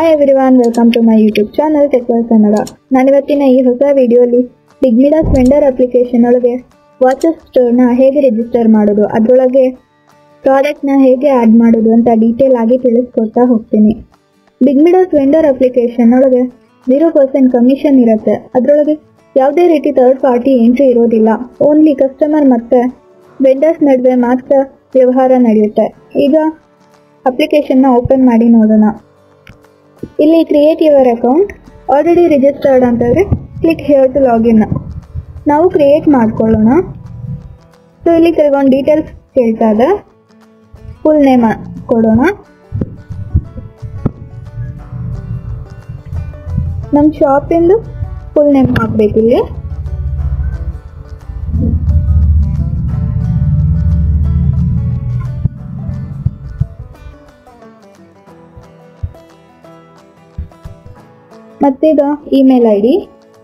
Hi everyone, welcome to my YouTube channel ಟೆಕ್ವಲ್ ಕನ್ನಡ. ನಾನಿವತ್ತಿನ ಈ ಹೊಸ ವಿಡಿಯೋಲಿ ಬಿಗ್ಮಿಡಾಸ್ ವೆಂಡರ್ ಅಪ್ಲಿಕೇಶನ್ ಒಳಗೆ ವಾಚಸ್ ಸ್ಟೋರ್ನ ಹೇಗೆ ರಿಜಿಸ್ಟರ್ ಮಾಡೋದು, ಅದರೊಳಗೆ ಪ್ರಾಡಕ್ಟ್ನ ಹೇಗೆ ಆ್ಯಡ್ ಮಾಡೋದು ಅಂತ ಡೀಟೇಲ್ ಆಗಿ ತಿಳಿಸ್ಕೊಡ್ತಾ ಹೋಗ್ತೀನಿ. ಬಿಗ್ಮಿಡಾಸ್ ವೆಂಡರ್ ಅಪ್ಲಿಕೇಶನ್ ಒಳಗೆ 0% ಕಮಿಷನ್ ಇರುತ್ತೆ. ಅದರೊಳಗೆ ಯಾವುದೇ ರೀತಿ ಥರ್ಡ್ ಪಾರ್ಟಿ ಎಂಟ್ರಿ ಇರೋದಿಲ್ಲ. ಓನ್ಲಿ ಕಸ್ಟಮರ್ ಮತ್ತು ವೆಂಡರ್ಸ್ ನಡುವೆ ಮಾತ್ರ ವ್ಯವಹಾರ ನಡೆಯುತ್ತೆ. ಈಗ ಅಪ್ಲಿಕೇಶನ್ನ ಓಪನ್ ಮಾಡಿ ನೋಡೋಣ. ಇಲ್ಲಿ create your account, already registered ಅಂತಂದರೆ ಕ್ಲಿಕ್ ಹಿಯರ್ ಟು ಲಾಗಿನ್. ನಾವು ಕ್ರಿಯೇಟ್ ಮಾಡ್ಕೊಳ್ಳೋಣ. ಸೊ ಇಲ್ಲಿ ಕೆಲವೊಂದು ಡೀಟೇಲ್ಸ್ ಕೇಳ್ತಾ ಇದೆ. ಫುಲ್ ನೇಮ್ ಕೊಡೋಣ. ನಮ್ಮ ಶಾಪಿಂದು ಫುಲ್ ನೇಮ್ ಹಾಕಬೇಕಿಲ್ಲಿ. ಮತ್ತೀಗ ಇಮೇಲ್ ಐ ಡಿ,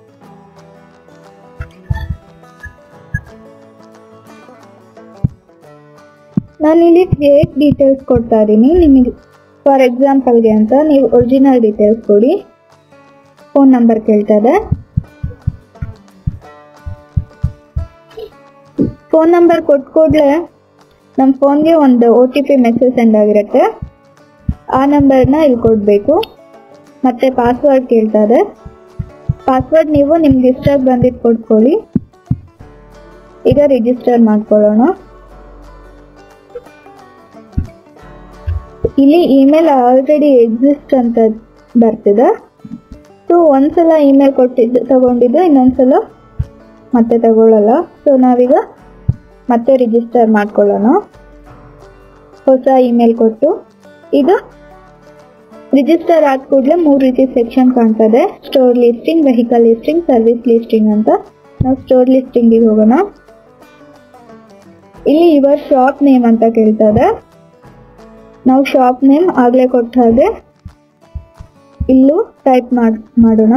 ನಾನಿಲ್ಲಿ ಫೇಕ್ ಡೀಟೇಲ್ಸ್ ಕೊಡ್ತಾ ಇದ್ದೀನಿ ನಿಮಗೆ. ಫಾರ್ ಎಕ್ಸಾಂಪಲ್ಗೆ ಅಂತ ನೀವು ಒರಿಜಿನಲ್ ಡೀಟೇಲ್ಸ್ ಕೊಡಿ. ಫೋನ್ ನಂಬರ್ ಕೇಳ್ತಾ ಇದೆ. ಫೋನ್ ನಂಬರ್ ಕೊಟ್ಟ ಕೂಡಲೇ ನಮ್ಮ ಫೋನ್ಗೆ ಒಂದು OTP ಮೆಸೇಜ್ ಸೆಂಡ್ ಆಗಿರುತ್ತೆ. ಆ ನಂಬರ್ನ ಇಲ್ಲಿ ಕೊಡಬೇಕು. ಮತ್ತೆ ಪಾಸ್ವರ್ಡ್ ಕೇಳ್ತಾ ಇದೆ. ಪಾಸ್ವರ್ಡ್ ನೀವು ನಿಮ್ಗೆ ಇಷ್ಟಾಗಿ ಬಂದಿದ್ದು ಕೊಟ್ಕೊಳ್ಳಿ. ಈಗ ರಿಜಿಸ್ಟರ್ ಮಾಡ್ಕೊಳ್ಳೋಣ. ಇಲ್ಲಿ ಇಮೇಲ್ ಆಲ್ರೆಡಿ ಎಕ್ಸಿಸ್ಟ್ ಅಂತ ಬರ್ತಿದೆ. ಸೊ ಒಂದ್ಸಲ ಇಮೇಲ್ ತಗೊಂಡಿದ್ದು ಇನ್ನೊಂದ್ಸಲ ಮತ್ತೆ ತಗೊಳ್ಳಲ್ಲ. ಸೊ ನಾವೀಗ ಮತ್ತೆ ರಿಜಿಸ್ಟರ್ ಮಾಡ್ಕೊಳ್ಳೋಣ. ಹೊಸ ಇಮೇಲ್ ಕೊಟ್ಟು ಇದು ರಿಜಿಸ್ಟರ್ ಆದ ಕೂಡಲೇ 3 ರೀತಿ ಸೆಕ್ಷನ್ ಕಾಣ್ತದೆ. Store listing, vehicle listing, service listing ಅಂತ. ನಾವು ಸ್ಟೋರ್ ಲಿಸ್ಟಿಂಗಿಗೆ ಹೋಗೋಣ. ಇಲ್ಲಿ ಯುವರ್ ಶಾಪ್ ನೇಮ್ ಅಂತ ಕೇಳ್ತದೆ. ನಾವು ಶಾಪ್ ನೇಮ್ ಆಗಲೇ ಕೊಟ್ಟ ಹಾಗೆ ಇಲ್ಲೂ ಟೈಪ್ ಮಾಡೋಣ.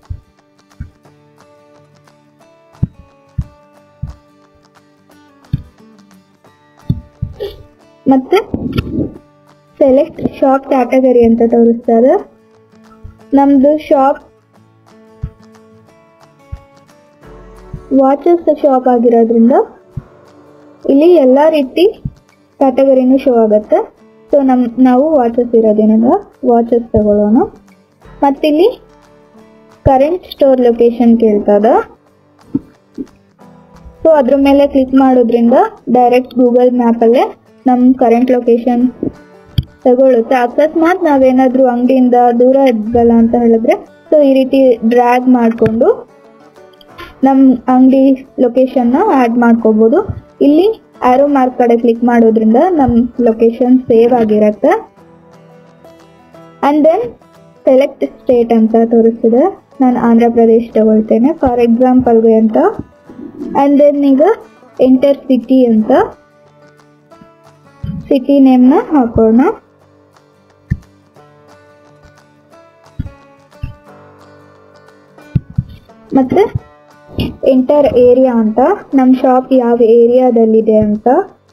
ಮತ್ತೆ ಸೆಲೆಕ್ಟ್ ಶಾಪ್ ಕ್ಯಾಟಗರಿ ಅಂತ ತೋರಿಸ್ತಾರೆ. ನಮ್ದು ಶಾಪ್ ವಾಚಸ್ ಶಾಪ್ ಆಗಿರೋದ್ರಿಂದ ಇಲ್ಲಿ ಎಲ್ಲ ರೀತಿ ಕ್ಯಾಟಗರಿನೂ ಶೋ ಆಗುತ್ತೆ. ಸೊ ನಾವು ವಾಚಸ್ ಇರೋದ್ರಿಂದ ವಾಚಸ್ ತಗೊಳ್ಳೋಣ. ಮತ್ತಿಲ್ಲಿ ಕರೆಂಟ್ ಸ್ಟೋರ್ ಲೊಕೇಶನ್ ಕೇಳ್ತದ. ಸೊ ಅದ್ರ ಮೇಲೆ ಕ್ಲಿಕ್ ಮಾಡೋದ್ರಿಂದ ಡೈರೆಕ್ಟ್ ಗೂಗಲ್ ಮ್ಯಾಪಲ್ಲೇ ನಮ್ಮ ಕರೆಂಟ್ ಲೊಕೇಶನ್ ತಗೊಳ್ಳುತ್ತೆ. ಅಕಸ್ಮಾತ್ ನಾವೇನಾದ್ರೂ ಅಂಗಡಿಯಿಂದ ದೂರ ಇದ್ವಲ್ಲ ಅಂತ ಹೇಳಿದ್ರೆ ಸೊ ಈ ರೀತಿ ಡ್ರ್ಯಾಗ್ ಮಾಡಿಕೊಂಡು ನಮ್ಮ ಅಂಗಡಿ ಲೊಕೇಶನ್ನ ಆ್ಯಡ್ ಮಾಡ್ಕೋಬೋದು. ಇಲ್ಲಿ ಆರೋ ಮಾರ್ಕ್ ಕಡೆ ಕ್ಲಿಕ್ ಮಾಡೋದ್ರಿಂದ ನಮ್ಮ ಲೊಕೇಶನ್ ಸೇವ್ ಆಗಿರುತ್ತೆ. ಆ್ಯಂಡ್ ದೆನ್ ಸೆಲೆಕ್ಟ್ ಸ್ಟೇಟ್ ಅಂತ ತೋರಿಸ್ತಿದೆ. ನಾನು ಆಂಧ್ರ ಪ್ರದೇಶ್ ತಗೊಳ್ತೇನೆ ಫಾರ್ ಎಕ್ಸಾಂಪಲ್ಗೆ ಅಂತ. ಆ್ಯಂಡ್ ದೆನ್ ಈಗ ಎಂಟರ್ ಸಿಟಿ ಅಂತ ಸಿಟಿ ನೇಮ್ನ ಹಾಕೋಣ. ಮತ್ತೆ ಎಂಟರ್ ಏರಿಯಾ ಅಂತ, ನಮ್ಮ ಶಾಪ್ ಯಾವ ಏರಿಯಾದಲ್ಲಿದೆ ಅಂತ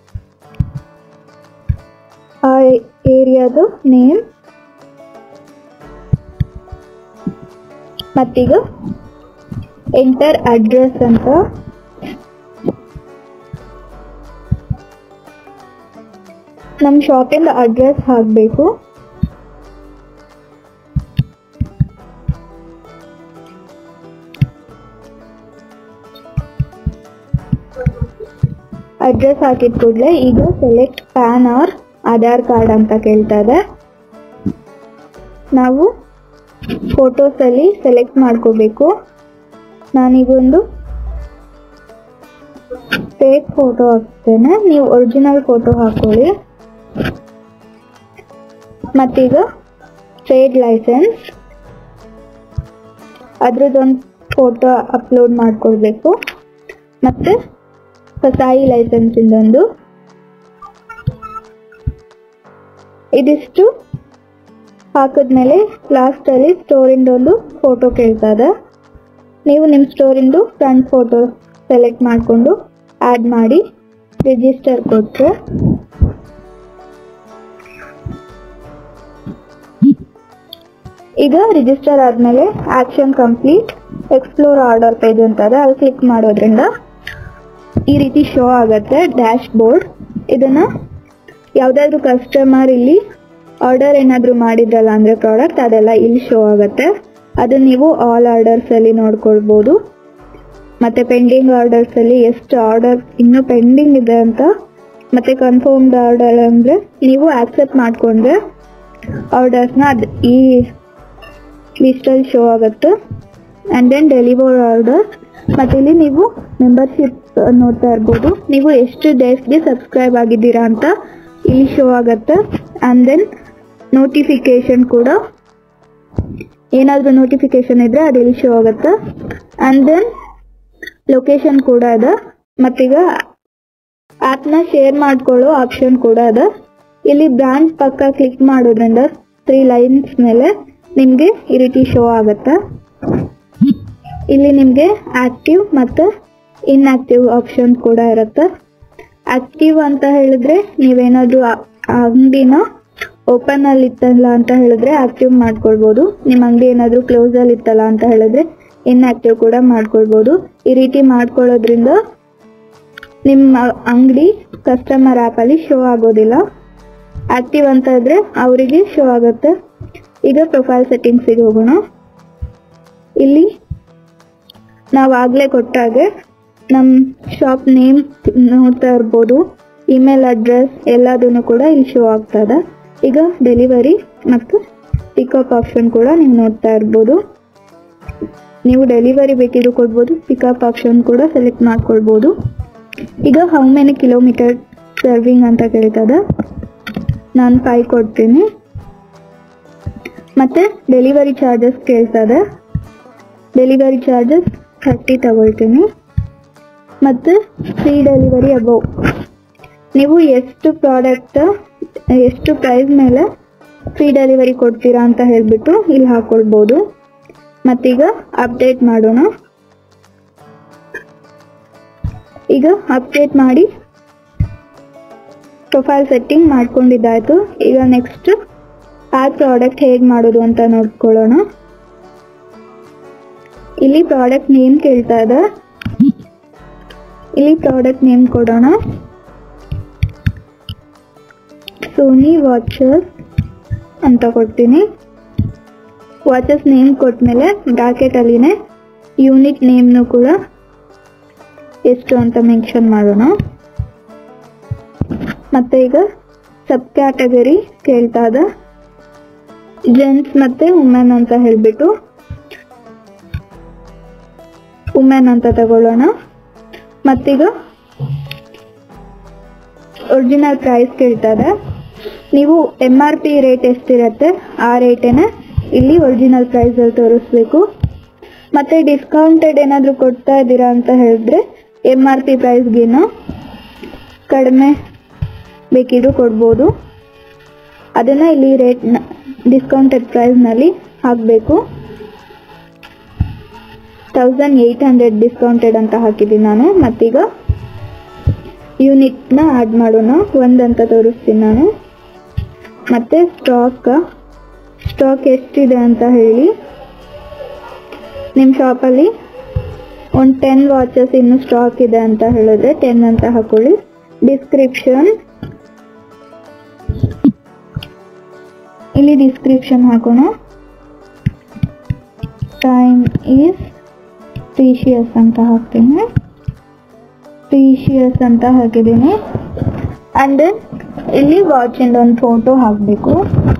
ಆ ಏರಿಯಾದು ನೇಮ್. ಮತ್ತೀಗ ಎಂಟರ್ ಅಡ್ರೆಸ್ ಅಂತ. ನಮ್ಮ ಶಾಪಿಂದ ಅಡ್ರೆಸ್ ಹಾಕಬೇಕು. ಅಡ್ರೆಸ್ ಹಾಕಿದ ಕೂಡಲೇ ಈಗ select PAN or Aadhaar card ಅಂತ ಕೇಳ್ತಾ ಇದೆ. ನಾವು ಫೋಟೋಸಲ್ಲಿ ಸೆಲೆಕ್ಟ್ ಮಾಡ್ಕೋಬೇಕು. ನಾನೀಗೊಂದು ಫೇಕ್ ಫೋಟೋ ಹಾಕ್ತೇನೆ, ನೀವು ಒರಿಜಿನಲ್ ಫೋಟೋ ಹಾಕೊಳ್ಳಿ. ಮತ್ತೀಗ ಟ್ರೇಡ್ ಲೈಸೆನ್ಸ್, ಅದ್ರದ್ದೊಂದು ಫೋಟೋ ಅಪ್ಲೋಡ್ ಮಾಡ್ಕೊಳ್ಬೇಕು. ಮತ್ತು ಕಸಾಯಿ ಲೈಸೆನ್ಸ್ ಇಂದೊಂದು. ಇದಿಷ್ಟು ಹಾಕಿದ್ಮೇಲೆ ಲಾಸ್ಟಲ್ಲಿ ಸ್ಟೋರಿಂದೊಂದು ಫೋಟೋ ಕೇಳ್ತಾ ಇದೆ. ನೀವು ನಿಮ್ಮ ಸ್ಟೋರಿಂದು ಫ್ರಂಟ್ ಫೋಟೋ ಸೆಲೆಕ್ಟ್ ಮಾಡಿಕೊಂಡು ಆ್ಯಡ್ ಮಾಡಿ ರಿಜಿಸ್ಟರ್ ಕೊಟ್ಟರೆ ಈಗ ರಿಜಿಸ್ಟರ್ ಆದಮೇಲೆ action complete explore order page ಅಂತ ಇದೆ, ಅಲ್ಲಿ ಕ್ಲಿಕ್ ಮಾಡೋದ್ರಿಂದ ಈ ರೀತಿ ಶೋ ಆಗುತ್ತೆ ಡ್ಯಾಶ್ ಬೋರ್ಡ್. ಇದನ್ನು ಯಾವುದಾದ್ರೂ ಕಸ್ಟಮರ್ ಇಲ್ಲಿ ಆರ್ಡರ್ ಏನಾದರೂ ಮಾಡಿದ್ರಲ್ಲ ಅಂದರೆ ಪ್ರಾಡಕ್ಟ್, ಅದೆಲ್ಲ ಇಲ್ಲಿ ಶೋ ಆಗುತ್ತೆ. ಅದು ನೀವು ಆಲ್ ಆರ್ಡರ್ಸಲ್ಲಿ ನೋಡ್ಕೊಳ್ಬೋದು. ಮತ್ತು ಪೆಂಡಿಂಗ್ ಆರ್ಡರ್ಸಲ್ಲಿ ಎಷ್ಟು ಆರ್ಡರ್ ಇನ್ನೂ ಪೆಂಡಿಂಗ್ ಇದೆ ಅಂತ, ಮತ್ತು ಕನ್ಫರ್ಮ್ಡ್ ಆರ್ಡರ್ ಅಂದರೆ ನೀವು ಆಕ್ಸೆಪ್ಟ್ ಮಾಡಿಕೊಂಡ್ರೆ ಆರ್ಡರ್ಸ್ನ ಅದು ಈ ಲಿಸ್ಟಲ್ಲಿ ಶೋ ಆಗುತ್ತೆ. ಆ್ಯಂಡ್ ದೆನ್ ಡೆಲಿವರ್ ಆರ್ಡರ್ಸ್, ಮತ್ತು ಇಲ್ಲಿ ನೀವು ಮೆಂಬರ್ಶಿಪ್ ನೋಡ್ತಾ ಇರ್ಬೋದು. ನೀವು ಎಷ್ಟು ಡೇಸ್ಗೆ ಸಬ್ಸ್ಕ್ರೈಬ್ ಆಗಿದ್ದೀರಾ ಅಂತ ಇಲ್ಲಿ ಶೋ ಆಗುತ್ತೆ. ಆ್ಯಂಡ್ ದೆನ್ ನೋಟಿಫಿಕೇಶನ್ ಕೂಡ, ಏನಾದರೂ ನೋಟಿಫಿಕೇಶನ್ ಇದ್ದರೆ ಅದು ಇಲ್ಲಿ ಶೋ ಆಗುತ್ತೆ. ಆ್ಯಂಡ್ ದೆನ್ ಲೊಕೇಶನ್ ಕೂಡ ಇದೆ. ಮತ್ತೀಗ ಆ್ಯಪ್ನ ಶೇರ್ ಮಾಡ್ಕೊಳ್ಳೋ ಆಪ್ಷನ್ ಕೂಡ ಇದೆ. ಇಲ್ಲಿ ಬ್ರ್ಯಾಂಡ್ ಪಕ್ಕ ಕ್ಲಿಕ್ ಮಾಡೋದ್ರಿಂದ 3 ಲೈನ್ಸ್ ಮೇಲೆ ನಿಮಗೆ ಈ ರೀತಿ ಶೋ ಆಗುತ್ತೆ. ಇಲ್ಲಿ ನಿಮಗೆ ಆಕ್ಟಿವ್ ಮತ್ತು ಇನ್ಆಕ್ಟಿವ್ ಆಪ್ಷನ್ ಕೂಡ ಇರುತ್ತೆ. ಆಕ್ಟಿವ್ ಅಂತ ಹೇಳಿದ್ರೆ ನೀವೇನಾದರೂ ಅಂಗಡಿನ ಓಪನ್ ಅಲ್ಲಿ ಇತ್ತಲ್ಲ ಅಂತ ಹೇಳಿದ್ರೆ ಆಕ್ಟಿವ್ ಮಾಡ್ಕೊಳ್ಬೋದು. ನಿಮ್ಮ ಅಂಗಡಿ ಏನಾದರೂ ಕ್ಲೋಸ್ ಅಲ್ಲಿ ಇತ್ತಲ್ಲ ಅಂತ ಹೇಳಿದ್ರೆ ಇನ್ಆಕ್ಟಿವ್ ಕೂಡ ಮಾಡ್ಕೊಳ್ಬೋದು. ಈ ರೀತಿ ಮಾಡ್ಕೊಳ್ಳೋದ್ರಿಂದ ನಿಮ್ಮ ಅಂಗಡಿ ಕಸ್ಟಮರ್ ಆ್ಯಪಲ್ಲಿ ಶೋ ಆಗೋದಿಲ್ಲ. ಆಕ್ಟಿವ್ ಅಂತ ಇದ್ರೆ ಅವರಿಗೆ ಶೋ ಆಗುತ್ತೆ. ಈಗ ಪ್ರೊಫೈಲ್ ಸೆಟ್ಟಿಂಗ್ಸಿಗೆ ಹೋಗೋಣ. ಇಲ್ಲಿ ನಾವು ಆಗಲೇ ಕೊಟ್ಟಾಗೆ ನಮ್ಮ ಶಾಪ್ ನೇಮ್ ನೋಡ್ತಾ ಇರ್ಬೋದು, ಇಮೇಲ್ ಅಡ್ರೆಸ್ ಎಲ್ಲದನ್ನು ಕೂಡ ಇಲ್ಲಿ ಶೋ ಆಗ್ತದೆ. ಈಗ ಡೆಲಿವರಿ ಮತ್ತು ಪಿಕಪ್ ಆಪ್ಷನ್ ಕೂಡ ನೀವು ನೋಡ್ತಾ ಇರ್ಬೋದು. ನೀವು ಡೆಲಿವರಿ ಬೇಕಿದ್ರು ಕೊಡ್ಬೋದು, ಪಿಕಪ್ ಆಪ್ಷನ್ ಕೂಡ ಸೆಲೆಕ್ಟ್ ಮಾಡ್ಕೊಳ್ಬೋದು. ಈಗ ಹೌ ಮೆನಿ ಕಿಲೋಮೀಟರ್ ಸರ್ವಿಂಗ್ ಅಂತ ಕೇಳ್ತದೆ, ನಾನು 5 ಕೊಡ್ತೀನಿ. ಮತ್ತು ಡೆಲಿವರಿ ಚಾರ್ಜಸ್ ಕೇಳ್ತದೆ, ಡೆಲಿವರಿ ಚಾರ್ಜಸ್ 30 ತಗೊಳ್ತೀನಿ. ಮತ್ತು ಫ್ರೀ ಡೆಲಿವರಿ ಅಬೌವ್, ನೀವು ಎಷ್ಟು ಪ್ರಾಡಕ್ಟ್ ಎಷ್ಟು ಪ್ರೈಸ್ ಮೇಲೆ ಫ್ರೀ ಡೆಲಿವರಿ ಕೊಡ್ತೀರಾ ಅಂತ ಹೇಳಿಬಿಟ್ಟು ಇಲ್ಲಿ ಹಾಕ್ಕೊಳ್ಬೋದು. ಮತ್ತೀಗ ಅಪ್ಡೇಟ್ ಮಾಡೋಣ. ಈಗ ಅಪ್ಡೇಟ್ ಮಾಡಿ ಪ್ರೊಫೈಲ್ ಸೆಟ್ಟಿಂಗ್ ಮಾಡ್ಕೊಂಡಿದ್ದಾಯಿತು. ಈಗ ನೆಕ್ಸ್ಟ್ ಆ ಪ್ರಾಡಕ್ಟ್ ಹೇಗೆ ಮಾಡೋದು ಅಂತ ನೋಡ್ಕೊಳ್ಳೋಣ. ಇಲ್ಲಿ ಪ್ರಾಡಕ್ಟ್ ನೇಮ್ ಕೇಳ್ತಾ ಇದೆ, ಇಲ್ಲಿ ಪ್ರಾಡಕ್ಟ್ ನೇಮ್ ಕೊಡೋಣ. ಸೋನಿ ವಾಚಸ್ ಅಂತ ಕೊಡ್ತೀನಿ. ವಾಚಸ್ ನೇಮ್ ಕೊಟ್ಮೇಲೆ ಬ್ರಾಕೆಟಲ್ಲಿನೇ ಯೂನಿಟ್ ನೇಮ್ನು ಕೂಡ ಎಷ್ಟು ಅಂತ ಮೆನ್ಷನ್ ಮಾಡೋಣ. ಮತ್ತು ಈಗ ಸಬ್ ಕ್ಯಾಟಗರಿ ಕೇಳ್ತಾ ಇದೆ, ಜೆಂಟ್ಸ್ ಮತ್ತು ವುಮೆನ್ ಅಂತ ಹೇಳಿಬಿಟ್ಟು ವುಮೆನ್ ಅಂತ ತಗೊಳ್ಳೋಣ. ಮತ್ತೀಗ ಒರಿಜಿನಲ್ ಪ್ರೈಸ್ ಕೇಳ್ತದೆ. ನೀವು MRP ರೇಟ್ ಎಷ್ಟಿರುತ್ತೆ ಆ ರೇಟೇನೆ ಇಲ್ಲಿ ಒರಿಜಿನಲ್ ಪ್ರೈಸಲ್ಲಿ ತೋರಿಸ್ಬೇಕು. ಮತ್ತು ಡಿಸ್ಕೌಂಟೆಡ್ ಏನಾದರೂ ಕೊಡ್ತಾ ಇದ್ದೀರಾ ಅಂತ ಹೇಳಿದ್ರೆ MRP ಪ್ರೈಸ್ಗಿನ್ನ ಕಡಿಮೆ ಬೇಕಿದ್ರು ಕೊಡ್ಬೋದು. ಅದನ್ನು ಇಲ್ಲಿ ರೇಟ್ನ ಡಿಸ್ಕೌಂಟೆಡ್ ಪ್ರೈಸ್ನಲ್ಲಿ ಹಾಕಬೇಕು. 1800 ಡಿಸ್ಕೌಂಟೆಡ್ ಅಂತ ಹಾಕಿದ್ದೀನಿ ನಾನು. ಮತ್ತೀಗ ಯೂನಿಟ್ನ ಆ್ಯಡ್ ಮಾಡೋಣ. 1 ಅಂತ ತೋರಿಸ್ತೀನಿ ನಾನು. ಮತ್ತು ಸ್ಟಾಕ್ ಎಷ್ಟಿದೆ ಅಂತ ಹೇಳಿ, ನಿಮ್ಮ ಶಾಪಲ್ಲಿ ಒಂದು 10 ವಾಚಸ್ ಇನ್ನು ಸ್ಟಾಕ್ ಇದೆ ಅಂತ ಹೇಳಿದ್ರೆ 10 ಅಂತ ಹಾಕೊಳ್ಳಿ. ಡಿಸ್ಕ್ರಿಪ್ಷನ್, ಇಲ್ಲಿ ಡಿಸ್ಕ್ರಿಪ್ಷನ್ ಹಾಕೋಣ. ಟೈಮ್ ಈಸ್ ಪ್ರೀಶಿಯಸ್ ಅಂತ ಹಾಕ್ತೀನಿ. ಪ್ರೀಶಿಯಸ್ ಅಂತ ಹಾಕಿದ್ದೀನಿ. ಆ್ಯಂಡ್ ದೆನ್ ಇಲ್ಲಿ ವಾಚಿಂದ ಒಂದು ಫೋಟೋ ಹಾಕಬೇಕು.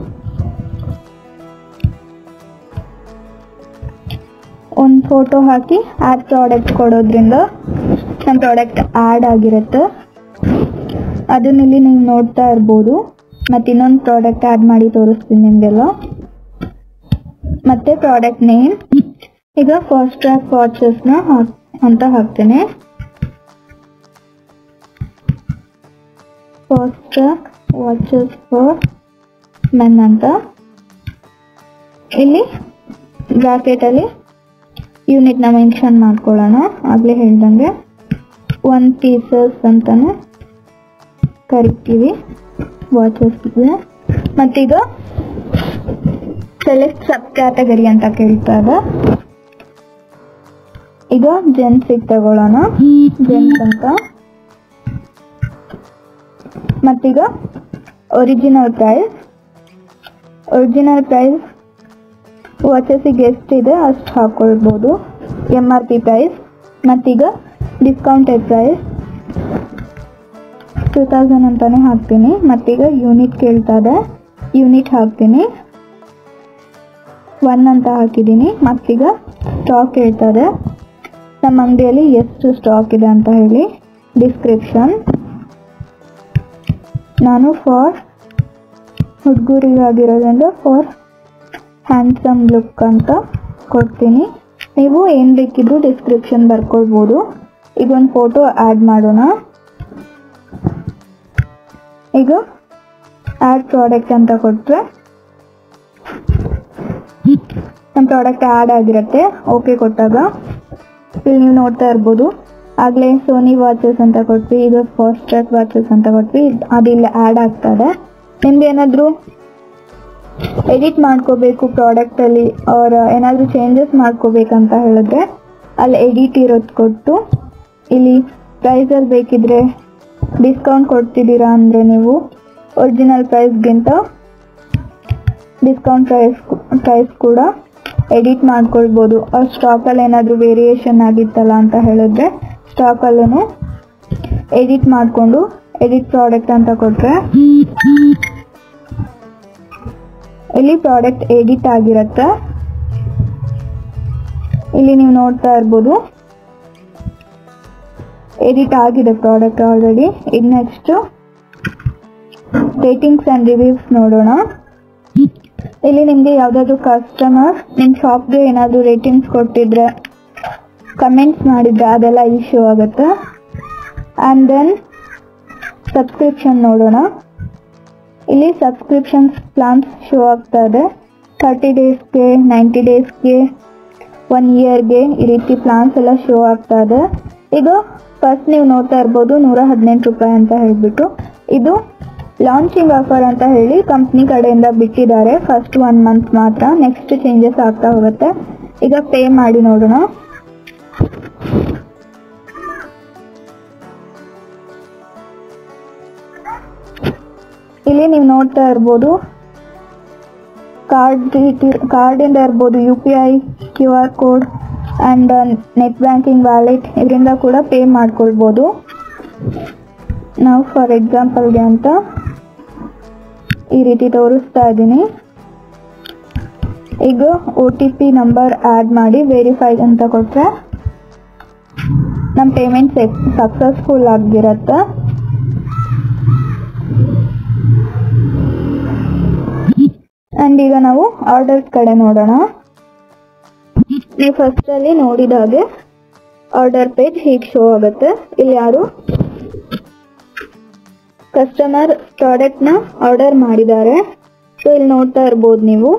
ಒಂದು ಫೋಟೋ ಹಾಕಿ ಆ್ಯಡ್ ಪ್ರಾಡಕ್ಟ್ ಕೊಡೋದ್ರಿಂದ ನಮ್ಮ ಪ್ರಾಡಕ್ಟ್ ಆ್ಯಡ್ ಆಗಿರುತ್ತೆ. ಅದನ್ನ ಇಲ್ಲಿ ನೀವು ನೋಡ್ತಾ ಇರ್ಬೋದು. ಮತ್ತು ಇನ್ನೊಂದು ಪ್ರಾಡಕ್ಟ್ ಆ್ಯಡ್ ಮಾಡಿ ತೋರಿಸ್ತೀನಿ ನಿಮಗೆಲ್ಲ. ಮತ್ತು ಪ್ರಾಡಕ್ಟ್ ನೇಮ್ ಈಗ ಫಾಸ್ಟ್ ಟ್ರ್ಯಾಕ್ ವಾಚಸ್ನ ಅಂತ ಹಾಕ್ತೇನೆ. Fastrack watches for men ಅಂತ. ಇಲ್ಲಿ ಬ್ರಾಕೆಟಲ್ಲಿ ಯೂನಿಟ್ನ ಮೆನ್ಷನ್ ಮಾಡ್ಕೊಳ್ಳೋಣ. ಆಗಲೇ ಹೇಳ್ದಂಗೆ 1 ಪೀಸಸ್ ಅಂತಲೇ ಕರಿತೀವಿ ವಾಚಸ್ಗೆ. ಮತ್ತೀಗ ಸೆಲೆಕ್ಟ್ ಸಬ್ ಕ್ಯಾಟಗರಿ ಅಂತ ಕೇಳ್ತಾ ಇದೆ. ಈಗ ಜೆಂಟ್ಸ್ ತಗೊಳ್ಳೋಣ, ಜೆಂಟ್ಸ್ ಅಂತ. ಮತ್ತೀಗ ಒರಿಜಿನಲ್ ಪ್ರೈಸ್ ವಾಚಸ್ಸಿಗೆ ಎಷ್ಟಿದೆ ಅಷ್ಟು ಹಾಕೊಳ್ಬೋದು, MRP ಪ್ರೈಸ್. ಮತ್ತೀಗ ಡಿಸ್ಕೌಂಟೆಡ್ ಪ್ರೈಸ್ 2000 ಅಂತಾನೆ ಹಾಕ್ತೀನಿ. ಮತ್ತೀಗ ಯೂನಿಟ್ ಕೇಳ್ತಾ ಇದೆ, ಯೂನಿಟ್ ಹಾಕ್ತೀನಿ, 1 ಅಂತ ಹಾಕಿದ್ದೀನಿ. ಮತ್ತೀಗ ಸ್ಟಾಕ್ ಹೇಳ್ತದೆ, ನಮ್ಮ ಅಂಗಡಿಯಲ್ಲಿ ಎಷ್ಟು ಸ್ಟಾಕ್ ಇದೆ ಅಂತ ಹೇಳಿ. ಡಿಸ್ಕ್ರಿಪ್ಷನ್ ನಾನು ಫಾರ್ ಹುಡುಗರಿಗಾಗಿರೋದ್ರಿಂದ ಫಾರ್ ಹ್ಯಾಂಡ್ಸಮ್ ಲುಕ್ ಅಂತ ಕೊಡ್ತೀನಿ. ನೀವು ಏನು ಬೇಕಿದ್ರು ಡಿಸ್ಕ್ರಿಪ್ಷನ್ ಬರ್ಕೊಳ್ಬೋದು. ಈಗ ಒಂದು ಫೋಟೋ ಆ್ಯಡ್ ಮಾಡೋಣ. ಈಗ ಆ್ಯಡ್ ಪ್ರಾಡಕ್ಟ್ ಅಂತ ಕೊಟ್ಟರೆ ನಮ್ಮ ಪ್ರಾಡಕ್ಟ್ ಆ್ಯಡ್ ಆಗಿರುತ್ತೆ. ಓಕೆ ಕೊಟ್ಟಾಗ ಇಲ್ಲಿ ನೀವು ನೋಡ್ತಾ ಇರ್ಬೋದು, ಆಗಲೇ ಸೋನಿ ವಾಚಸ್ ಅಂತ ಕೊಟ್ವಿ, ಈಗ ಫಾಸ್ಟ್ರಾಕ್ ವಾಚಸ್ ಅಂತ ಕೊಟ್ವಿ, ಅದಿಲ್ಲ ಆ್ಯಡ್ ಆಗ್ತದೆ. ನಿಮ್ಗೆ ಏನಾದರೂ ಎಡಿಟ್ ಮಾಡ್ಕೋಬೇಕು ಪ್ರಾಡಕ್ಟಲ್ಲಿ ಅವ್ರ ಏನಾದರೂ ಚೇಂಜಸ್ ಮಾಡ್ಕೋಬೇಕಂತ ಹೇಳಿದ್ರೆ ಅಲ್ಲಿ ಎಡಿಟ್ ಇರೋದು ಕೊಟ್ಟು, ಇಲ್ಲಿ ಪ್ರೈಸಲ್ಲಿ ಬೇಕಿದ್ರೆ ಡಿಸ್ಕೌಂಟ್ ಕೊಡ್ತಿದ್ದೀರಾ ಅಂದರೆ ನೀವು ಒರಿಜಿನಲ್ ಪ್ರೈಸ್ಗಿಂತ ಡಿಸ್ಕೌಂಟ್ ಪ್ರೈಸ್ ಕೂಡ ಎಡಿಟ್ ಮಾಡ್ಕೊಳ್ಬೋದು. ಅವ್ರ ಸ್ಟಾಕಲ್ಲಿ ಏನಾದರೂ ವೇರಿಯೇಷನ್ ಆಗಿತ್ತಲ್ಲ ಅಂತ ಹೇಳಿದ್ರೆ ಸ್ಟಾಕಲ್ಲೂ ಎಡಿಟ್ ಮಾಡಿಕೊಂಡು ಎಡಿಟ್ ಪ್ರಾಡಕ್ಟ್ ಅಂತ ಕೊಟ್ಟರೆ ಇಲ್ಲಿ ಪ್ರಾಡಕ್ಟ್ ಎಡಿಟ್ ಆಗಿರುತ್ತೆ. ಇಲ್ಲಿ ನೀವು ನೋಡ್ತಾ ಇರ್ಬೋದು ಎಡಿಟ್ ಆಗಿದೆ ಪ್ರಾಡಕ್ಟ್ ಆಲ್ರೆಡಿ. ಈಗ ನೆಕ್ಸ್ಟ್ ರೇಟಿಂಗ್ಸ್ ಆ್ಯಂಡ್ ರಿವ್ಯೂಸ್ ನೋಡೋಣ. ಇಲ್ಲಿ ನಿಮಗೆ ಯಾವುದಾದ್ರೂ ಕಸ್ಟಮರ್ ನಿಮ್ಮ ಶಾಪ್ಗೆ ಏನಾದರೂ ರೇಟಿಂಗ್ಸ್ ಕೊಟ್ಟಿದ್ರೆ, ಕಮೆಂಟ್ಸ್ ಮಾಡಿದ್ರೆ ಅದೆಲ್ಲ ಇಲ್ಲಿ ಶೋ ಆಗುತ್ತೆ. ಆ್ಯಂಡ್ ದೆನ್ ಸಬ್ಸ್ಕ್ರಿಪ್ಷನ್ ನೋಡೋಣ. ಇಲ್ಲಿ ಸಬ್ಸ್ಕ್ರಿಪ್ಷನ್ಸ್ ಪ್ಲಾನ್ಸ್ ಶೋ ಆಗ್ತಾ ಇದೆ. 30 ಡೇಸ್ಗೆ, 90 ಡೇಸ್ಗೆ, 1 ಇಯರ್ಗೆ ಈ ರೀತಿ ಪ್ಲಾನ್ಸ್ ಎಲ್ಲ ಶೋ ಆಗ್ತಾ ಇದೆ. ಇದು ಫಸ್ಟ್ ನೀವು ನೋಡ್ತಾ ಇರ್ಬೋದು 118 ರೂಪಾಯಿ ಅಂತ ಹೇಳಿಬಿಟ್ಟು. ಇದು ಲಾಂಚಿಂಗ್ ಆಫರ್ ಅಂತ ಹೇಳಿ ಕಂಪ್ನಿ ಕಡೆಯಿಂದ ಬಿಟ್ಟಿದ್ದಾರೆ. ಫಸ್ಟ್ 1 ಮಂತ್ ಮಾತ್ರ, ನೆಕ್ಸ್ಟ್ ಚೇಂಜಸ್ ಆಗ್ತಾ ಹೋಗುತ್ತೆ. ಈಗ ಪೇ ಮಾಡಿ ನೋಡೋಣ. ಇಲ್ಲಿ ನೀವು ನೋಡ್ತಾ ಇರ್ಬೋದು ಕಾರ್ಡಿಂದ ಇರ್ಬೋದು, UPI, QR code and net banking wallet, ಇದರಿಂದ ಕೂಡ ಪೇ ಮಾಡ್ಕೊಳ್ಬೋದು. ನಾವು ಫಾರ್ ಎಕ್ಸಾಂಪಲ್ಗೆ ಅಂತ ಈ ರೀತಿ ತೋರಿಸ್ತಾ ಇದ್ದೀನಿ. ಈಗ OTP ನಂಬರ್ ಆ್ಯಡ್ ಮಾಡಿ ವೆರಿಫೈ ಅಂತ ಕೊಟ್ಟರೆ ನಮ್ಮ ಪೇಮೆಂಟ್ ಸಕ್ಸಸ್ಫುಲ್ ಆಗಿರುತ್ತೆ. ಆ್ಯಂಡ್ ಈಗ ನಾವು ಆರ್ಡರ್ಸ್ ಕಡೆ ನೋಡೋಣ. ನೀವು ಫಸ್ಟಲ್ಲಿ ನೋಡಿದ ಹಾಗೆ ಆರ್ಡರ್ ಪೇಜ್ ಹೀಗೆ ಶೋ ಆಗುತ್ತೆ. ಇಲ್ಲಿ ಯಾರು ಕಸ್ಟಮರ್ ಪ್ರಾಡಕ್ಟ್ನ ಆರ್ಡರ್ ಮಾಡಿದ್ದಾರೆ. ಸೊ ಇಲ್ಲಿ ನೋಡ್ತಾ ಇರ್ಬೋದು ನೀವು.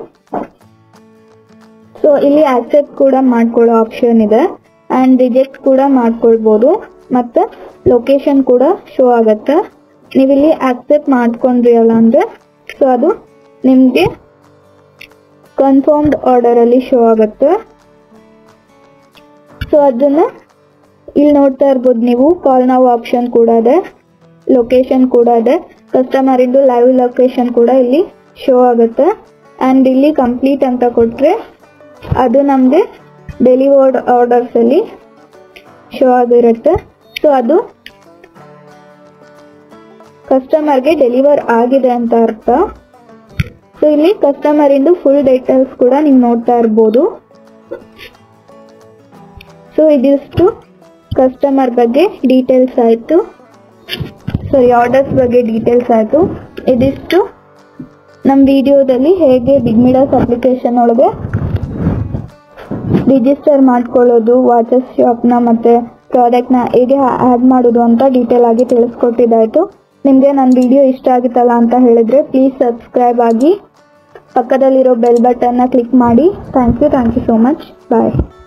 ಸೊ ಇಲ್ಲಿ ಆಕ್ಸೆಪ್ಟ್ ಕೂಡ ಮಾಡ್ಕೊಳ್ಳೋ ಆಪ್ಷನ್ ಇದೆ ಆ್ಯಂಡ್ ರಿಜೆಕ್ಟ್ ಕೂಡ ಮಾಡ್ಕೊಳ್ಬೋದು. ಮತ್ತು ಲೊಕೇಶನ್ ಕೂಡ ಶೋ ಆಗುತ್ತೆ. ನೀವಿಲ್ಲಿ ಆಕ್ಸೆಪ್ಟ್ ಮಾಡ್ಕೊಂಡ್ರಿ ಅಲ್ಲ ಅಂದರೆ ಸೊ ಅದು ನಿಮಗೆ ಕನ್ಫರ್ಮ್ಡ್ ಆರ್ಡರಲ್ಲಿ ಶೋ ಆಗುತ್ತೆ. ಸೊ ಅದನ್ನು ಇಲ್ಲಿ ನೋಡ್ತಾ ಇರ್ಬೋದು ನೀವು. ಕಾಲ್ ನಾವು ಆಪ್ಷನ್ ಕೂಡ ಇದೆ, ಲೊಕೇಶನ್ ಕೂಡ ಇದೆ, ಕಸ್ಟಮರ್ ಇಂದು ಲೈವ್ ಲೊಕೇಶನ್ ಕೂಡ ಇಲ್ಲಿ ಶೋ ಆಗುತ್ತೆ. ಆ್ಯಂಡ್ ಇಲ್ಲಿ ಕಂಪ್ಲೀಟ್ ಅಂತ ಕೊಟ್ಟರೆ ಅದು ನಮಗೆ ಡೆಲಿವರ್ಡ್ ಆರ್ಡರ್ಸಲ್ಲಿ ಶೋ ಆಗಿರುತ್ತೆ. ಸೊ ಅದು ಕಸ್ಟಮರ್ಗೆ ಡೆಲಿವರ್ ಆಗಿದೆ ಅಂತ ಅರ್ಥ. ಸೊ ಇಲ್ಲಿ ಕಸ್ಟಮರ್ ಇಂದು ಫುಲ್ ಡೀಟೇಲ್ಸ್ ಕೂಡ ನೀವು ನೋಡ್ತಾ ಇರ್ಬೋದು. ಸೊ ಇದಿಷ್ಟು ಕಸ್ಟಮರ್ ಬಗ್ಗೆ ಡೀಟೇಲ್ಸ್ ಆಯಿತು, ಆರ್ಡರ್ಸ್ ಬಗ್ಗೆ ಡೀಟೇಲ್ಸ್ ಆಯಿತು. ಇದಿಷ್ಟು ನಮ್ಮ ವಿಡಿಯೋದಲ್ಲಿ ಹೇಗೆ ಬಿಗ್ ಮಿಡಾಸ್ ಅಪ್ಲಿಕೇಶನ್ ಒಳಗೆ ರಿಜಿಸ್ಟರ್ ಮಾಡ್ಕೊಳ್ಳೋದು, ವಾಚಸ್ ಶಾಪ್ನ ಮತ್ತು ಪ್ರಾಡಕ್ಟ್ನ ಹೇಗೆ ಆ್ಯಡ್ ಮಾಡೋದು ಅಂತ ಡೀಟೇಲ್ ಆಗಿ ತಿಳಿಸ್ಕೊಟ್ಟಿದ್ದಾಯಿತು. ನಿಮಗೆ ನನ್ನ ವಿಡಿಯೋ ಇಷ್ಟ ಆಗಿತ್ತಲ್ಲ ಅಂತ ಹೇಳಿದರೆ ಪ್ಲೀಸ್ ಸಬ್ಸ್ಕ್ರೈಬ್ ಆಗಿ, ಪಕ್ಕದಲ್ಲಿರೋ ಬೆಲ್ ಬಟನ್ನ ಕ್ಲಿಕ್ ಮಾಡಿ. Thank you so much. Bye.